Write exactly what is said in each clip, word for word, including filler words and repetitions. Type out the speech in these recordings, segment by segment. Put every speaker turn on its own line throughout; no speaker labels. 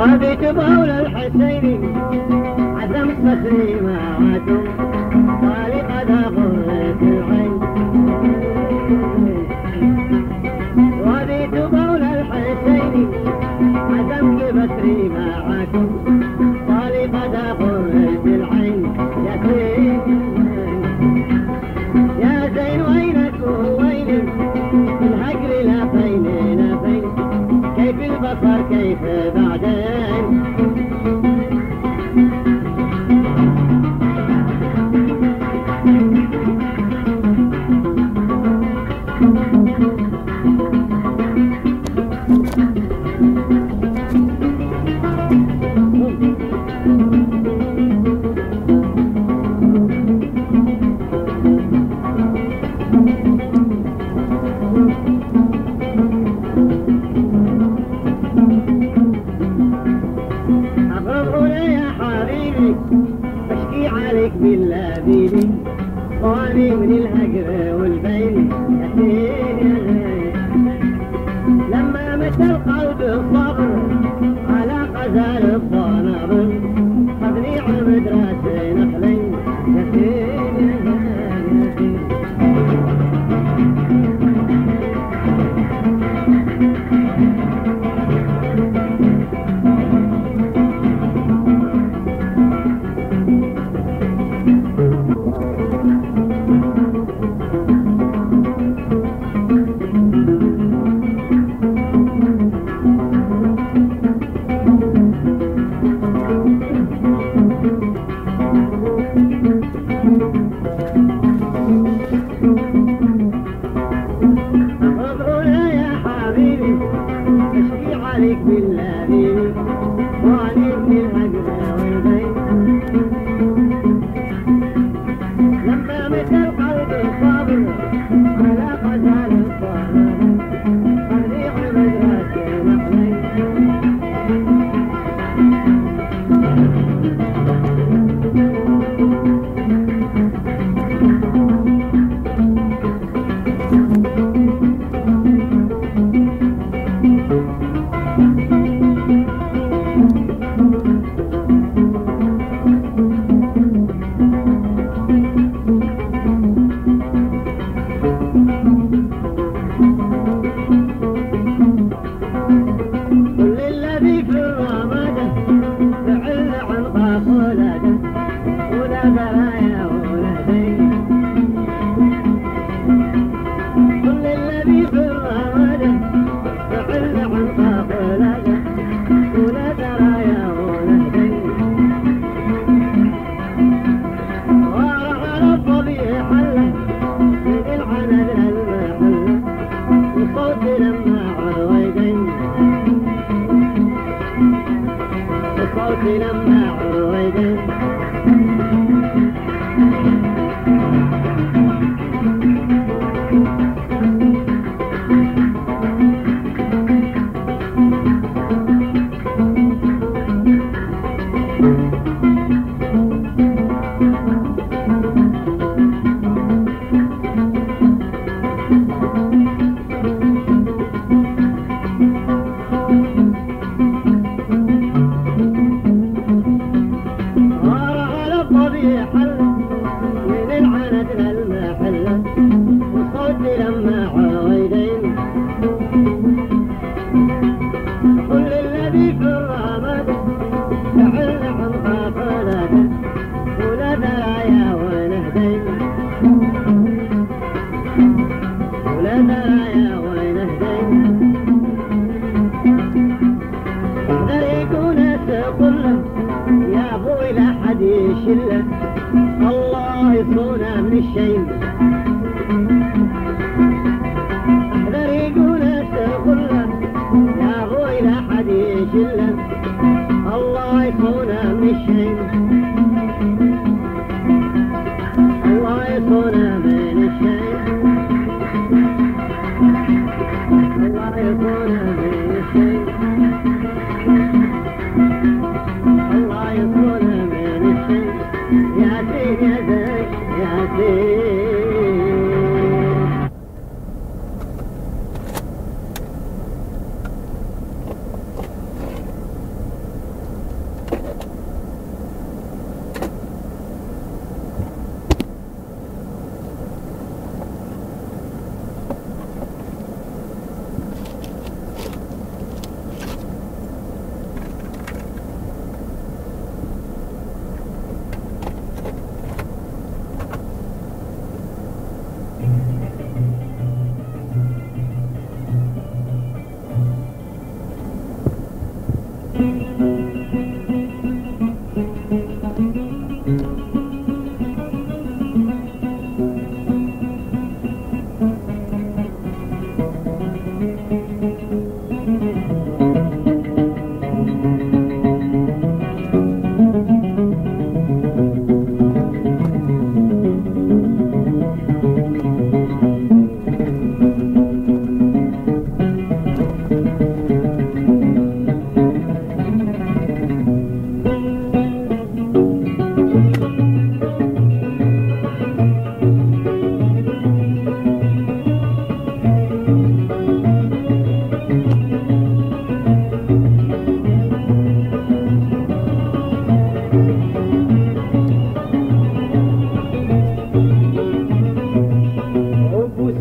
وابيت بول الحسين عزم صخري معاكم طالق ذا غرة العين. وابيت بول الحسين عزم بصري معاكم طالق ذا غرة العين. يا زين يا زين وينك ووينك الهجر لا بيننا بين كيف البصر كيف بعدين. بشكي عليك باللذيذ واني من الهجر والبين. لما مت القلب الصبر على غزال الصنابر خذني عمد راسي نخلين. عليك باللذيذ واني من الهجر والبين. لما مت القلب الصابر على غزال الصنابر خذني عمد راسي نخلين. كل الذي في الرمادة فعل عن قاف ولاده ولا برايا ولا دين. كل الذي في الرمادة فعل عن قاف ولاده ولا برايا ولا دين. وارع على الطبيعي حله من العنب للمحله والصوت لما عرويدين. الصوت لما عرويدين.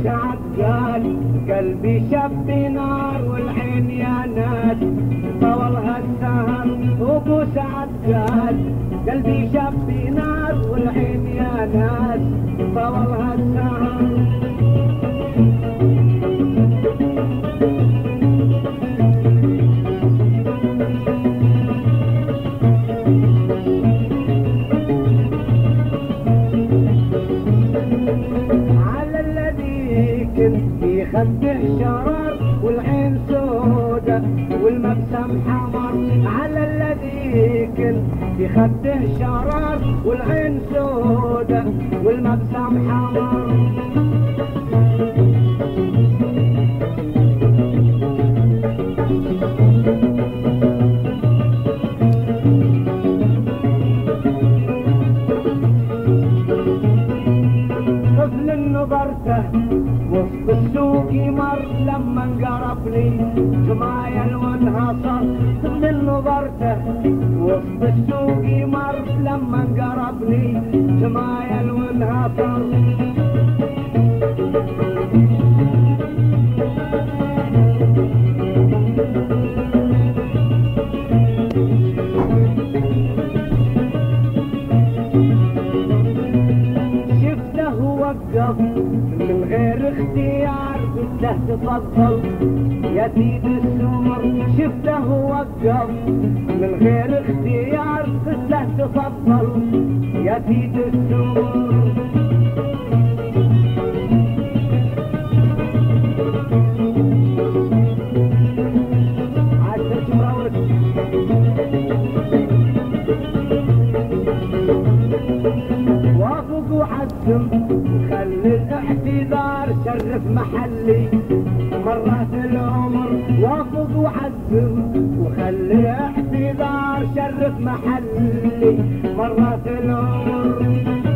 سعد قال قلبي شب نار والعين يا ناس طولها السهر. وابو سعد قال قلبي شب نار والعين يا ناس طولها السهر. في خده شرار والعين سودة والمبسم حمر. على الذي كنت في خده شرار والعين سودة والمبسم حمر. طفل نظرته وسط السوق مر لما انقربني جمايل وانهصر. طفل نظرته وسط السوق مر لما انقربني جمايل وانهصر. من غير اختيار قلت له تفضل يا سيد السمر. شفته وقف من غير اختيار قلت له تفضل يا سيد السمر. وافق وعزم خلي الاعتذار شرف محلي مرات العمر. وافق وعزم وخلي اعتذار شرف محلي مرات العمر.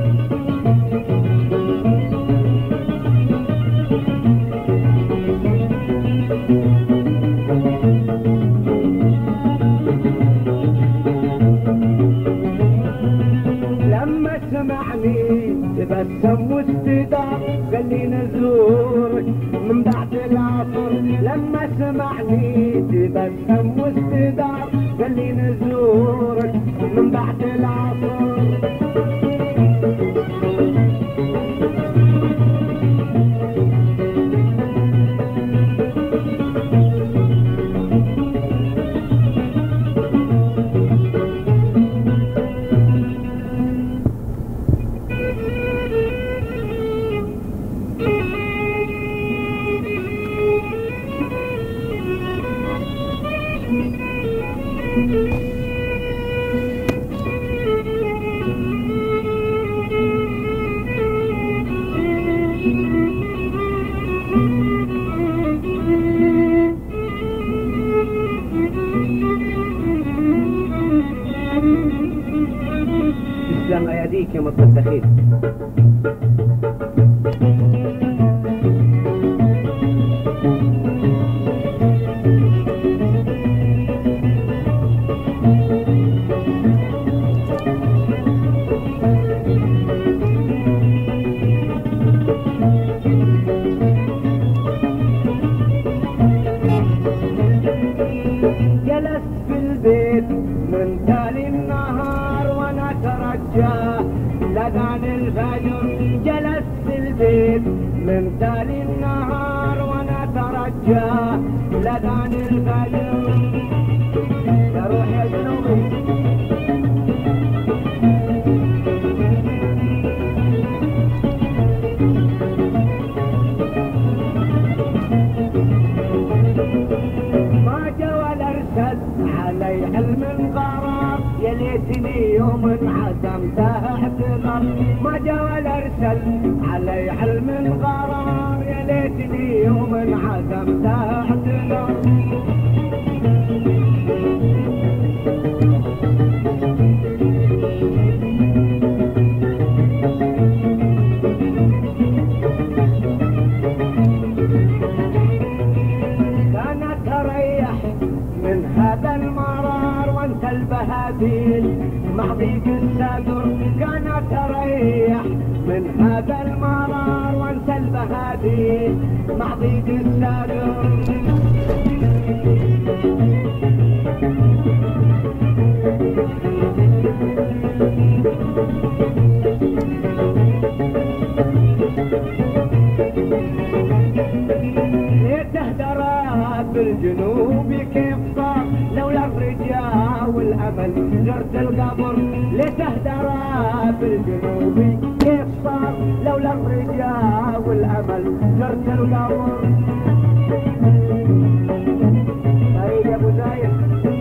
لما سمعني تبسم واستدار قال لي نزورك من بعد العصر. لما سمعني تبسم واستدار قال لي نزورك من بعد العصر. تسلم اياديك يا مطلب دخيل. جلست في البيت من تالي النهار وانا ترجاه لذان الفجر. جلست في البيت من تالي النهار وانا ترجاه لذان الفجر. يا روح يا جنوبي ما جا ولا ارسل علي علم قرار. يا ليتني يوم عزمته اعتذر. ما جا ولا ارسل علي علم قرار. يا ليتني يوم عزمته اعتذر. محضيق السدر كانت تريح من هذا المرار وانسى البهادر. الحديد مع ضيق السادر. ليته درى بالجنوب كيف صار لولا الرجاء والامل زرت القبر. ليته درى بالجنوب كيف صار لولا الرجاء والامل زرت القبر. طيب يا ابو زايد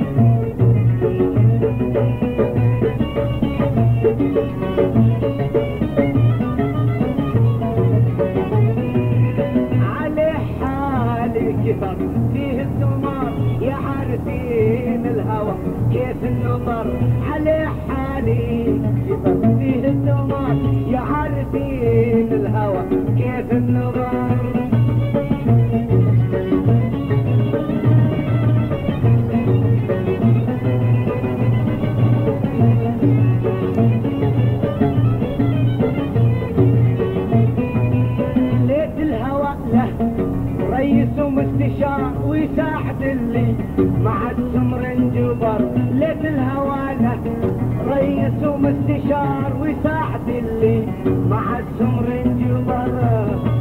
كثر فيه الثمار يا عارفين الهوى كيف النظر. عليه حالي كثر فيه الثمار يا عارفين الهوى كيف النظر. ليت الهوى له رئيس ومستشار ويساعد اللي مع السمر انجبر. ليت الهوى له رئيس ومستشار ويساعد اللي مع السمر انجبر.